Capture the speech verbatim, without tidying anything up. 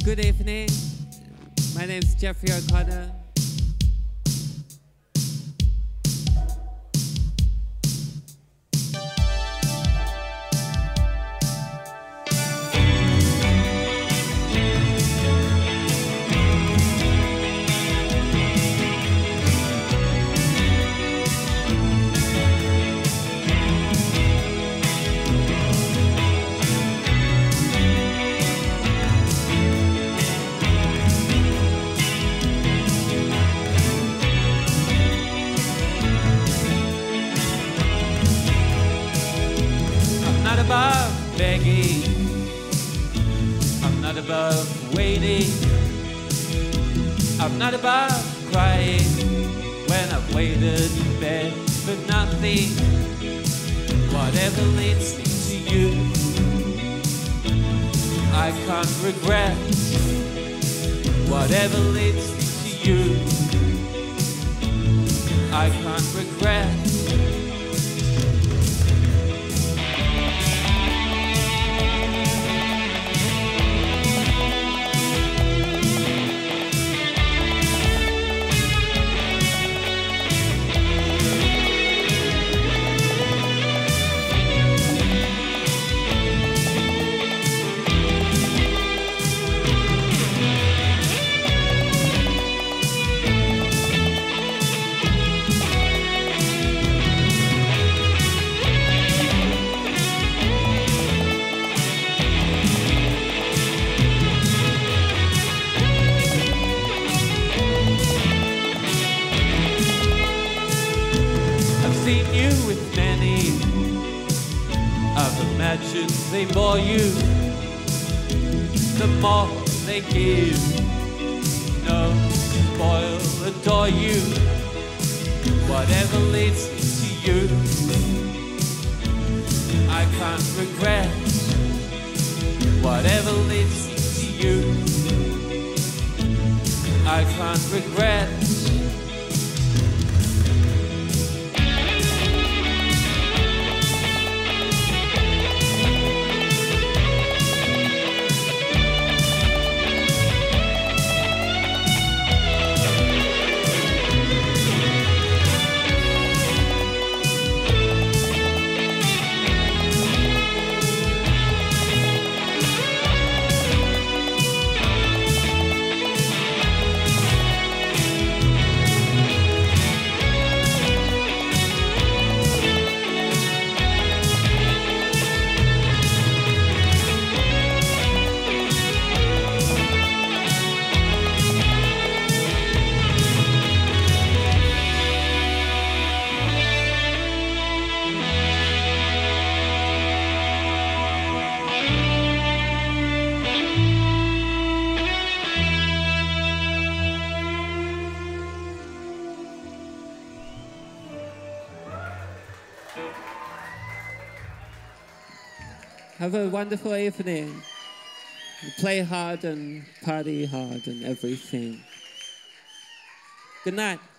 Good evening. My name is Geoffrey O'Connor. Above begging, I'm not above waiting, I'm not above crying when I've waited in bed for nothing. Whatever leads me to you, I can't regret. Whatever leads me to you, I can't regret. Seen you with many, I've imagined they bore you. The more they give, no, spoil, adore you. Whatever leads me to you, I can't regret. Whatever leads me to you, I can't regret. Have a wonderful evening. Play hard and party hard and everything. Good night.